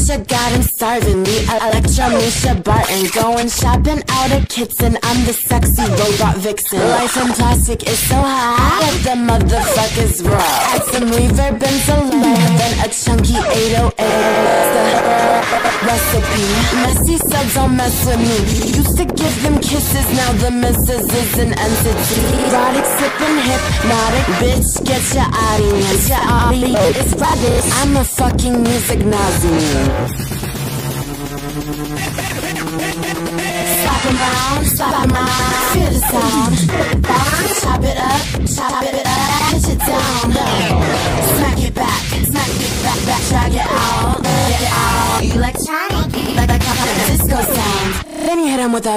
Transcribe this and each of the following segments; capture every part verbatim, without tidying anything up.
Ayesha got him starving. The Electro Misha Barton going shopping out at Kitson. I'm the sexy robot vixen. Life in plastic is so hot that the motherfuckers raw. Add some reverb and some land, then a chunky eight oh eight. The recipe. Messy subs don't mess with me. Used to give them kisses, now the missus is an entity. Erotic, sipping, hypnotic, bitch, get your audience. Your audience is rubbish. I'm a fucking music Nazi. Slap 'em round, slap 'em round. Feel the sound. Chop it up, chop it up, pitch it down. Smack it back, smack it back, back, drag it out, get it out. You like Chinese, like like a disco sound. Then you hit 'em with a.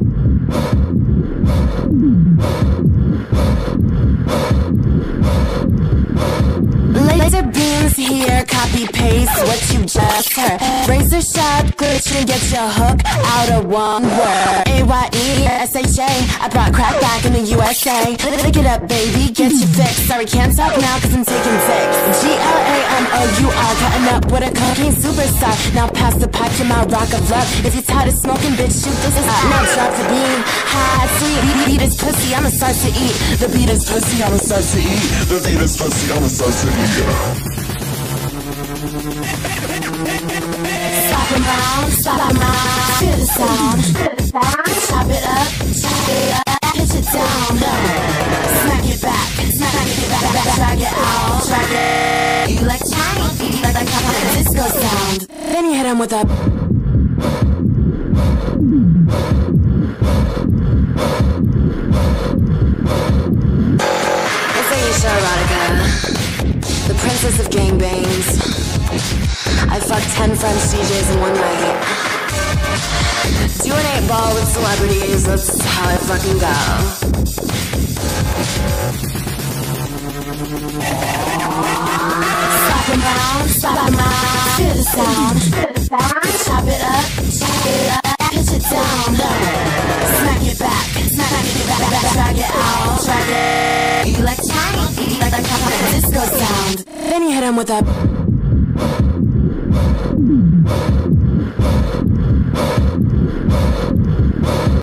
Laser beams here, copy paste what you just heard. Razor sharp glitch and get your hook out of one word. A Y E S H A, I brought crack back in the U S A. Lick it up, baby, get your fix. Sorry, can't talk now cause I'm taking fix. G L A M O U R, cutting up with a cocaine superstar. Now pass the pipe to my rock of love. If you're tired of smoking, bitch, shoot this up. Now drop the beam, high, sweet. Beat is pussy, I'ma start to eat. The beat is pussy, I'ma start to eat. The beat is pussy, I'ma start to eat. Slap 'em round, slap 'em round. Feel the sound. Chop it up, chop it up, pitch it down. Smack it back, smack it back, back, drag it out, drag it. You like Chinese, like like a disco sound. Then you hit 'em with a. It's Ayesha Erotica, the princess of gangbangs. I fucked ten French D Js in one night. Do an eight ball with celebrities, that's how I fucking go. Slap 'em round, slap 'em round. Feel the sound. Chop it up, chop it up, pitch it down. Smack it back, smack it back, back, drag it out, drag it. You like Chinese, like like a disco sound. Then you hit 'em with a.